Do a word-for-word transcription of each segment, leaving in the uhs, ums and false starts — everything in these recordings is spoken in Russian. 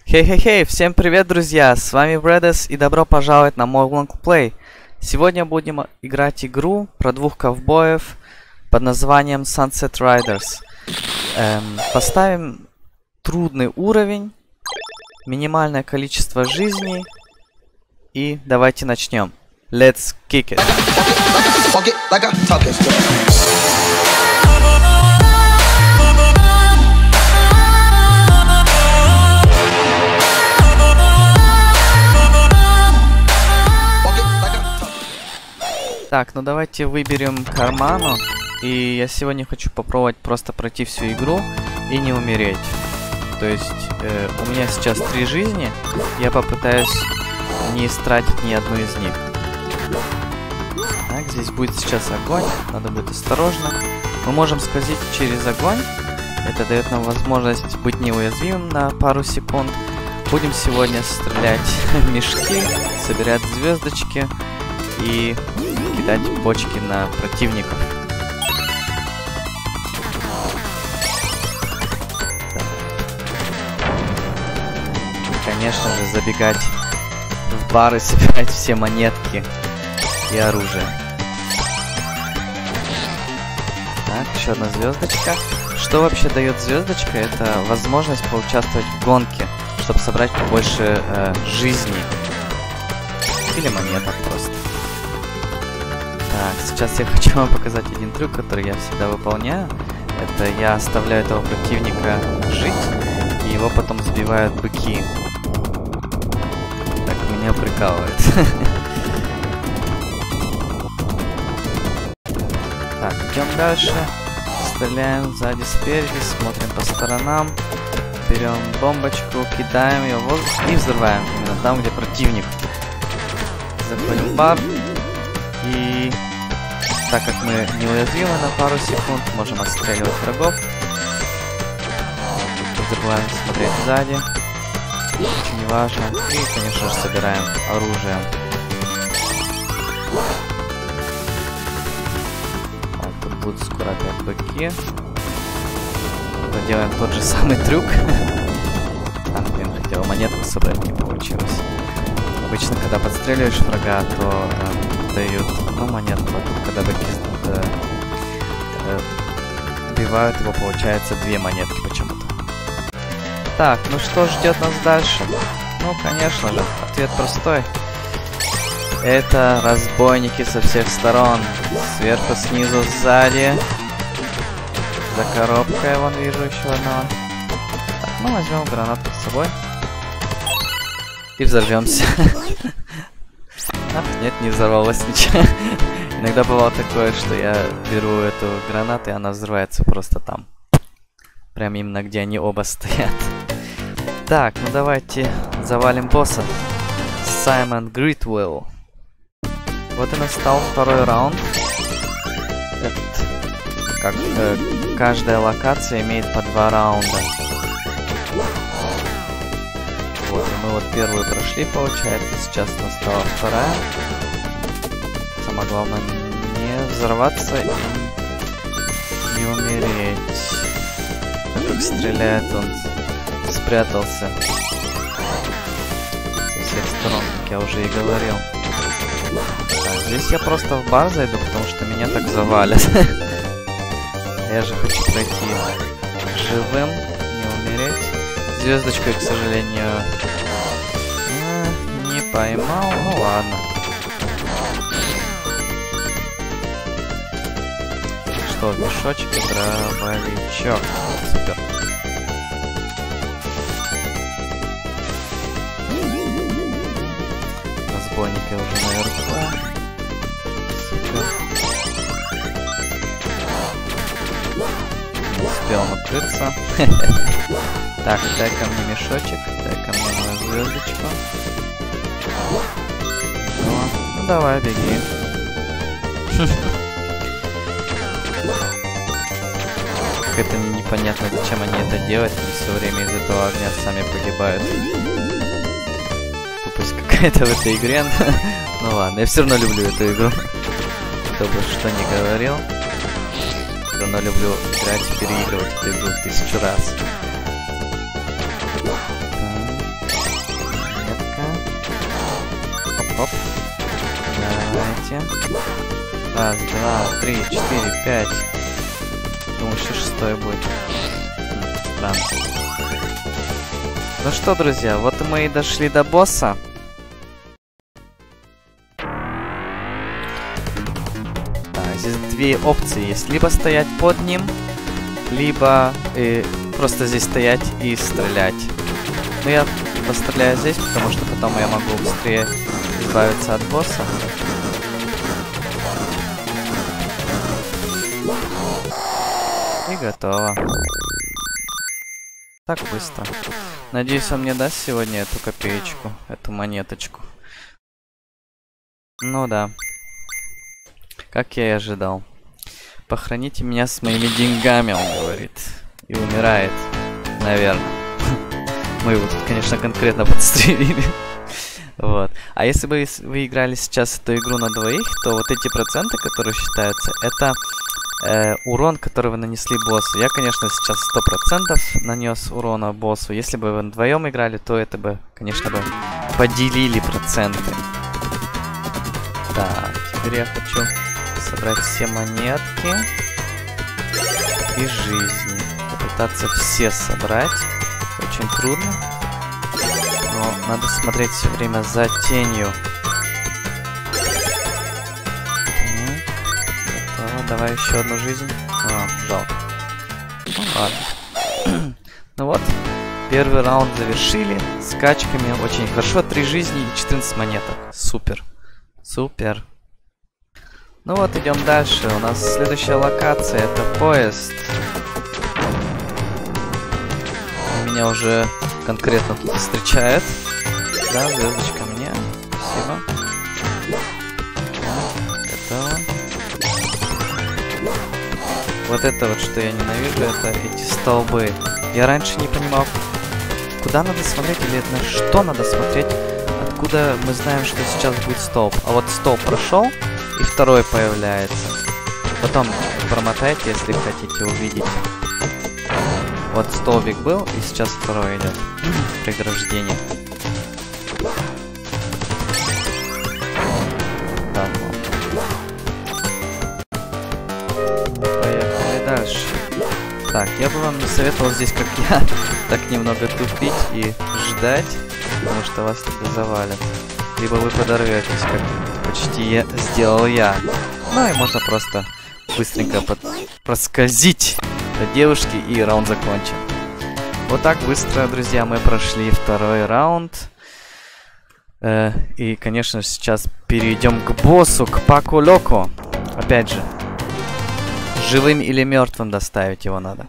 Хей-хей-хей, всем привет, друзья! С вами Брэдес и добро пожаловать на мой лонгплей. Сегодня будем играть игру про двух ковбоев под названием Sunset Riders. Эм, поставим трудный уровень, минимальное количество жизней и давайте начнем. Let's kick it! Так, ну давайте выберем Карману. И я сегодня хочу попробовать просто пройти всю игру и не умереть. То есть э, у меня сейчас три жизни. Я попытаюсь не истратить ни одну из них. Так, здесь будет сейчас огонь. Надо будет осторожно. Мы можем скользить через огонь. Это дает нам возможность быть неуязвимым на пару секунд. Будем сегодня стрелять в мешки, собирать звездочки и кидать бочки на противников. И, конечно же, забегать в бар и собирать все монетки и оружие. Так, еще одна звездочка. Что вообще дает звездочка? Это возможность поучаствовать в гонке, чтобы собрать побольше э, жизней. Или монеток просто. Так, сейчас я хочу вам показать один трюк, который я всегда выполняю. Это я оставляю этого противника жить, и его потом сбивают быки. Так меня прикалывает. Так, идем дальше. Стреляем сзади, спереди, смотрим по сторонам. Берем бомбочку, кидаем ее в воздух и взрываем. Именно там, где противник. Заходим в бар. И так как мы неуязвимы на пару секунд, можем отстреливать врагов. Не забываем смотреть сзади. Очень важно. И, конечно же, собираем оружие. Так, тут будут скоро опять быки. Делаем тот же самый трюк. Там, блин, хотел монетку собрать, не получилось. Обычно, когда подстреливаешь врага, то э, дают, ну, монетку, а тут, когда быки э, э, убивают его, получается две монетки почему-то. Так, ну что ждет нас дальше? Ну, конечно же, ответ простой. Это разбойники со всех сторон. Сверху, снизу, сзади. За коробкой, вон вижу еще одного. Так, ну возьмем гранату с собой. И взорвемся. Ах, нет, не взорвалось ничего. Иногда бывало такое, что я беру эту гранату, и она взрывается просто там. Прям именно где они оба стоят. Так, ну давайте завалим босса. Саймон Гритвелл. Вот и настал второй раунд. Это, как, э, каждая локация имеет по два раунда. Вот, и мы вот первую прошли, получается, сейчас настала вторая. Самое главное не взорваться и не умереть. Так как стреляет, он спрятался со всех сторон, как я уже и говорил. Так, здесь я просто в бар зайду, потому что меня так завалят. Я же хочу пройти живым, не умереть. Звездочку я, к сожалению, не поймал. Ну ладно. Что, мешочек и дробовичок. Супер. Разбойники уже наверху. Супер. Не успел накрыться. Так, дай ко мне мешочек, дай ко мне мою звездочку. Ну, ну давай, беги. Как это непонятно, зачем они это делают, они все время из этого огня сами погибают. Тупость какая-то в этой игре. Ну ладно, я все равно люблю эту игру. Кто бы что ни говорил. Все равно люблю играть и переигрывать эту игру тысячу раз. Оп. Давайте. Раз, два, три, четыре, пять. Думаю, что шестой будет. Странно. Ну что, друзья, вот мы и дошли до босса. Да, здесь две опции есть. Либо стоять под ним, либо э, просто здесь стоять и стрелять. Но я постреляю здесь, потому что потом я могу быстрее избавиться от босса. И готово. Так быстро. Надеюсь, он мне даст сегодня эту копеечку, эту монеточку. Ну да. Как я и ожидал. Похороните меня с моими деньгами, он говорит. И умирает. Наверное. Мы его тут, конечно, конкретно подстрелили. Вот. А если бы вы играли сейчас эту игру на двоих, то вот эти проценты, которые считаются, это э, урон, который вы нанесли боссу. Я, конечно, сейчас сто процентов нанес урона боссу. Если бы вы вдвоем играли, то это бы, конечно, бы поделили проценты. Так, теперь я хочу собрать все монетки и жизни. Попытаться все собрать. Очень трудно. Но надо смотреть все время за тенью. Готово. Давай еще одну жизнь. А, жалко. Ну ладно. Ну вот. Первый раунд завершили. С качками очень хорошо. Три жизни и четырнадцать монеток. Супер. Супер. Ну вот, идем дальше. У нас следующая локация. Это поезд. Меня уже конкретно тут встречает. Да, звездочка мне. Спасибо. Готово. Вот это вот, что я ненавижу, это эти столбы. Я раньше не понимал, куда надо смотреть или на что надо смотреть, откуда мы знаем, что сейчас будет столб. А вот столб прошел, и второй появляется. Потом промотайте, если хотите увидеть. Вот столбик был, и сейчас второй идет. Преграждение. Так, поехали дальше. Так, я бы вам не советовал здесь, как я, так немного тупить и ждать, потому что вас тогда завалят. Либо вы подорветесь, как почти я сделал я. Ну и можно просто быстренько под... проскользить до девушки, и раунд закончен. Вот так быстро, друзья, мы прошли второй раунд. Э, и, конечно, сейчас перейдем к боссу, к Паку Локо. Опять же, живым или мертвым доставить его надо.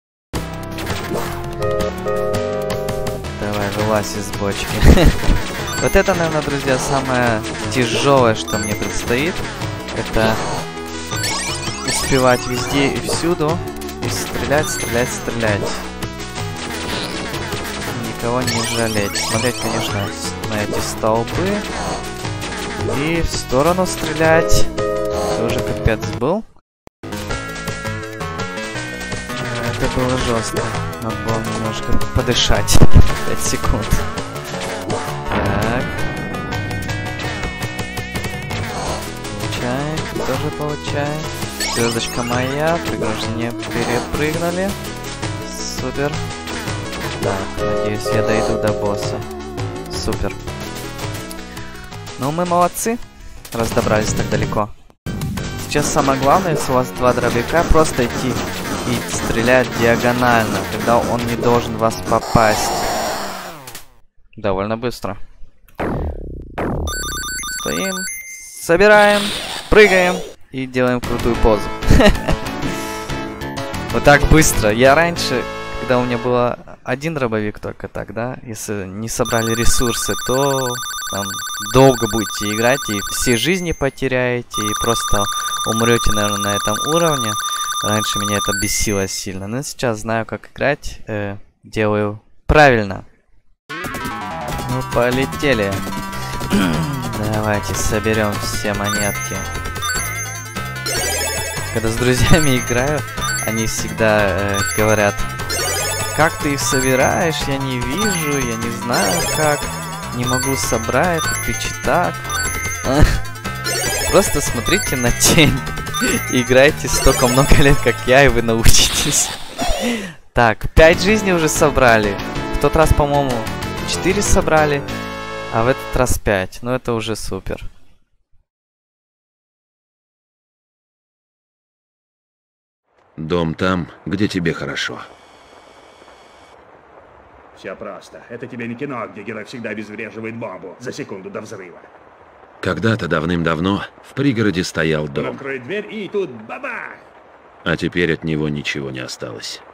Давай, вылазь из бочки. Вот это, наверное, друзья, самое тяжелое, что мне предстоит. Это успевать везде и всюду. И стрелять, стрелять, стрелять. Никого не жалеть. Смотреть, конечно, на эти столбы. И в сторону стрелять. Это уже капец был. Это было жестко. Надо было немножко подышать. пять секунд. Так. Получаем. Тоже получаем. Звездочка моя, преграждение перепрыгнули. Супер. Так, надеюсь, я дойду до босса. Супер. Ну, мы молодцы, раз добрались так далеко. Сейчас самое главное, если у вас два дробяка, просто идти и стрелять диагонально. Тогда он не должен вас попасть. Довольно быстро. Стоим, собираем, прыгаем. И делаем крутую позу. Вот так быстро. Я раньше, когда у меня было один дробовик только так, да, если не собрали ресурсы, то там долго будете играть и все жизни потеряете, и просто умрете, наверное, на этом уровне. Раньше меня это бесило сильно, но сейчас знаю, как играть, э, делаю правильно. Ну, полетели. Давайте соберем все монетки. Когда с друзьями играю, они всегда э, говорят: как ты их собираешь, я не вижу, я не знаю как. Не могу собрать, ты читак. Просто смотрите на тень. Играйте столько много лет, как я, и вы научитесь. Так, пять жизней уже собрали. В тот раз, по-моему, четыре собрали, а в этот раз пять. Ну, это уже супер. Дом там, где тебе хорошо. Все просто. Это тебе не кино, где герой всегда обезвреживает бомбу за секунду до взрыва. Когда-то давным-давно в пригороде стоял Он дом, откроет дверь и тут бабах! а теперь от него ничего не осталось.